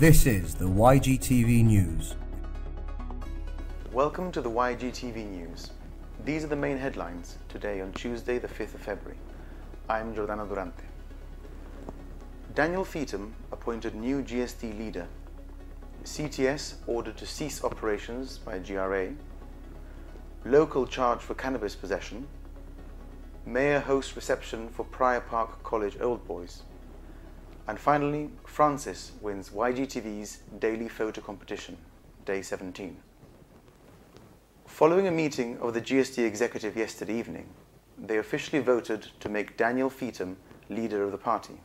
This is the YGTV News. Welcome to the YGTV News. These are the main headlines today on Tuesday the 5th of February. I'm Giordano Durante. Daniel Feetham appointed new GST leader. CTS ordered to cease operations by GRA. Local charge for cannabis possession. Mayor hosts reception for Prior Park College Old Boys. And finally, Francis wins YGTV's daily photo competition, day 17. Following a meeting of the GST executive yesterday evening, they officially voted to make Daniel Feetham leader of the party.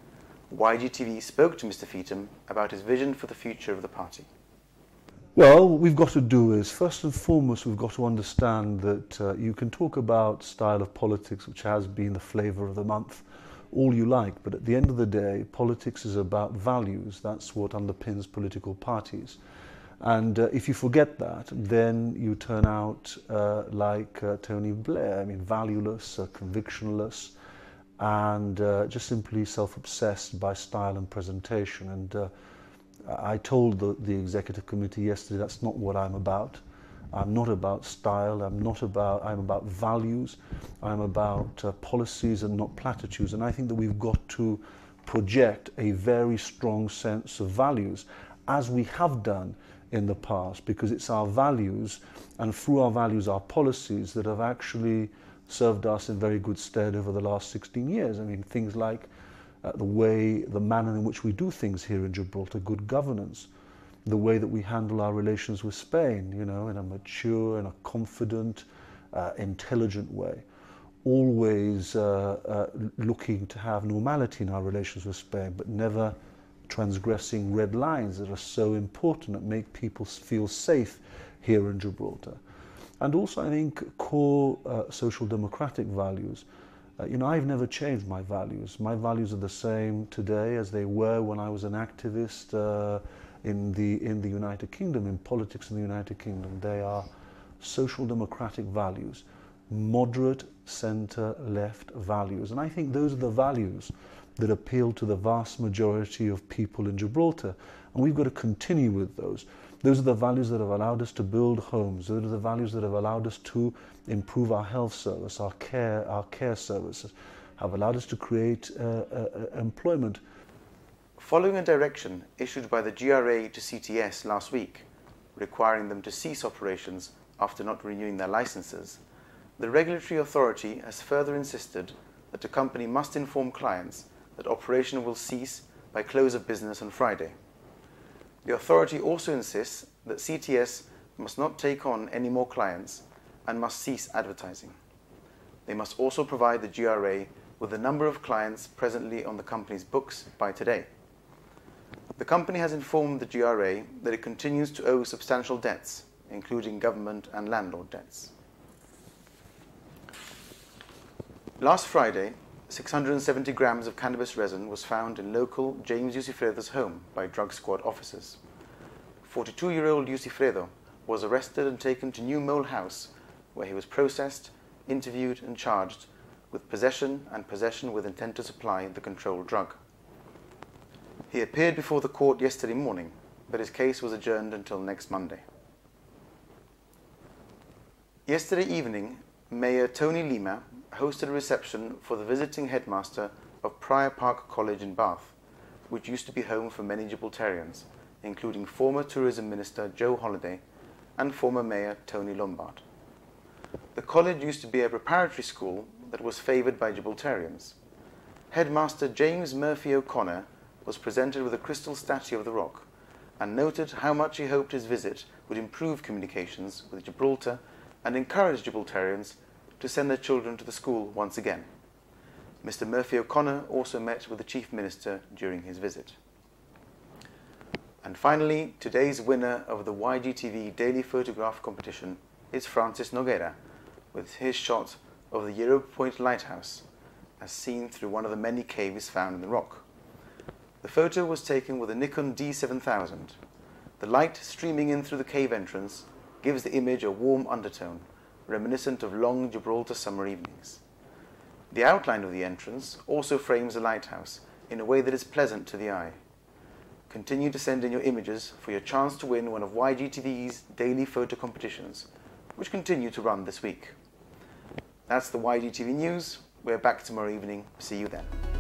YGTV spoke to Mr. Feetham about his vision for the future of the party. Well, what we've got to do is, first and foremost, we've got to understand that you can talk about style of politics, which has been the flavour of the month, all you like, but at the end of the day, politics is about values. That's what underpins political parties. And if you forget that, then you turn out like Tony Blair, valueless, convictionless, and just simply self-obsessed by style and presentation. And I told the executive committee yesterday that's not what I'm about. I'm not about style, I'm about values, I'm about policies and not platitudes. And I think that we've got to project a very strong sense of values, as we have done in the past, because it's our values, and through our values, our policies, that have actually served us in very good stead over the last 16 years. Things like the manner in which we do things here in Gibraltar, good governance, the way that we handle our relations with Spain, in a mature and a confident, intelligent way, always looking to have normality in our relations with Spain, but never transgressing red lines that are so important, that make people feel safe here in Gibraltar. And also, I think, core social democratic values. I've never changed my values. My values are the same today as they were when I was an activist in the United Kingdom, in politics in the United Kingdom. They are social democratic values, moderate, centre, left values. And I think those are the values that appeal to the vast majority of people in Gibraltar. And we've got to continue with those. Those are the values that have allowed us to build homes. Those are the values that have allowed us to improve our health service, our care services, have allowed us to create employment. Following a direction issued by the GRA to CTS last week, requiring them to cease operations after not renewing their licenses, the regulatory authority has further insisted that a company must inform clients that operation will cease by close of business on Friday. The authority also insists that CTS must not take on any more clients and must cease advertising. They must also provide the GRA with the number of clients presently on the company's books by today. The company has informed the GRA that it continues to owe substantial debts, including government and landlord debts. Last Friday, 670 grams of cannabis resin was found in local James Yusifredo's home by drug squad officers. 42-year-old Yusifredo was arrested and taken to New Mole House, where he was processed, interviewed and charged with possession and possession with intent to supply the controlled drug. He appeared before the court yesterday morning, but his case was adjourned until next Monday. Yesterday evening, Mayor Tony Lima hosted a reception for the visiting headmaster of Prior Park College in Bath, which used to be home for many Gibraltarians, including former Tourism Minister Joe Holliday and former Mayor Tony Lombard. The college used to be a preparatory school that was favoured by Gibraltarians. Headmaster James Murphy O'Connor was presented with a crystal statue of the rock and noted how much he hoped his visit would improve communications with Gibraltar and encourage Gibraltarians to send their children to the school once again. Mr. Murphy O'Connor also met with the Chief Minister during his visit. And finally, today's winner of the YGTV Daily Photograph Competition is Francis Nogueira, with his shot of the Europa Point Lighthouse, as seen through one of the many caves found in the rock. The photo was taken with a Nikon D7000. The light streaming in through the cave entrance gives the image a warm undertone, reminiscent of long Gibraltar summer evenings. The outline of the entrance also frames the lighthouse in a way that is pleasant to the eye. Continue to send in your images for your chance to win one of YGTV's daily photo competitions, which continue to run this week. That's the YGTV News. We're back tomorrow evening. See you then.